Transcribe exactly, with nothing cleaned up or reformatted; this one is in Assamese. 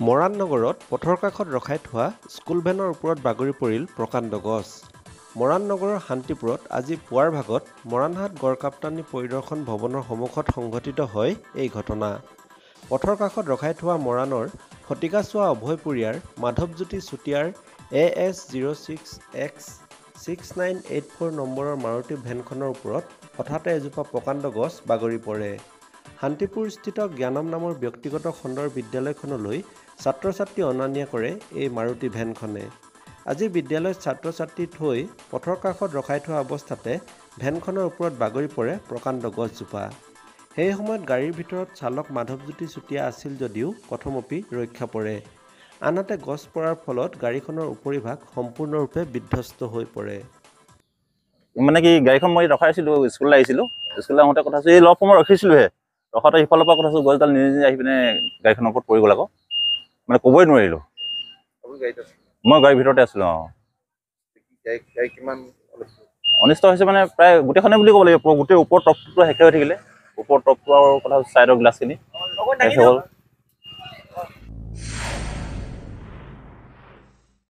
মৰাণ নগৰত পথৰ কাষত ৰখাই থোৱা স্কুল ভেনৰ ওপৰত বাগৰি পৰিল প্ৰকাণ্ড গছ। মৰাণ নগৰৰ শান্তিপুৰত আজি পুৱাৰ ভাগত মৰাণহাট গড়কাপ্তানি পৰিদৰ্শন ভৱনৰ সন্মুখত সংঘটিত হয় এই ঘটনা। পথৰ কাষত ৰখাই থোৱা মৰাণৰ ফটিকাচোৱা অভয়পুৰীয়াৰ মাধৱজ্যোতি চুতীয়াৰ A S zero' six X six nine eight four নম্বৰৰ মাৰুতি ভেনখনৰ ওপৰত হঠাতে এজোপা প্ৰকাণ্ড গছ বাগৰি পৰে। শান্তিপুৰস্থিত জ্ঞানম নামৰ ব্যক্তিগত খণ্ডৰ বিদ্যালয়খনলৈ ছাত্ৰ ছাত্ৰী অনা নিয়া কৰে এই মাৰুতি ভেনখনে। আজি বিদ্যালয়ত ছাত্ৰ ছাত্ৰী থৈ পথৰ কাষত ৰখাই থোৱা অৱস্থাতে ভেনখনৰ ওপৰত বাগৰি পৰে প্ৰকাণ্ড গছজোপা। সেই সময়ত গাড়ীৰ ভিতৰত চালক মাধৱজ্যোতি চুতীয়া আছিল যদিও কথমপি ৰক্ষা পৰে। আনহাতে গছ পৰাৰ ফলত গাড়ীখনৰ উপৰিভাগ সম্পূৰ্ণৰূপে বিধ্বস্ত হৈ পৰে। মানে কি গাড়ীখন মই ৰখাই আছিলোঁ, স্কুললৈ আহিছিলোঁ। স্কুললৈ আহোঁতে কথা এই অলপ সময় ৰখিছিলোঁহে, ৰখাতে সিফালৰ পৰা কথা গছডাল নিজে নিজে আহি পিনে গাড়ীখনৰ ওপৰত পৰি গ'ল আকৌ। মানে ক'বই নোৱাৰিলোঁ। মই গাড়ীৰ ভিতৰতে আছিলোঁ। অঁ, অনিষ্ট হৈছে মানে প্ৰায় গোটেইখনে বুলি ক'ব লাগিব। গোটেই ওপৰ টপটো শেষে হৈ থাকিলে, ওপৰ টপটো আৰু কথা ছাইডৰ গ্লাছখিনি শেষ হ'ল।